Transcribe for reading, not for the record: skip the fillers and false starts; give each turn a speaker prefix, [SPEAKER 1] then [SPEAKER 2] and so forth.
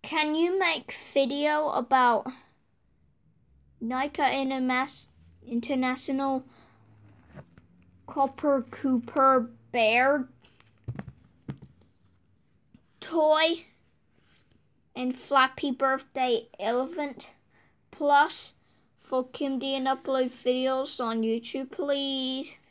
[SPEAKER 1] Can you make video about Nike International Copper Cooper Bear toy and Flappy Birthday Elephant plush for Kim D and upload videos on YouTube, please?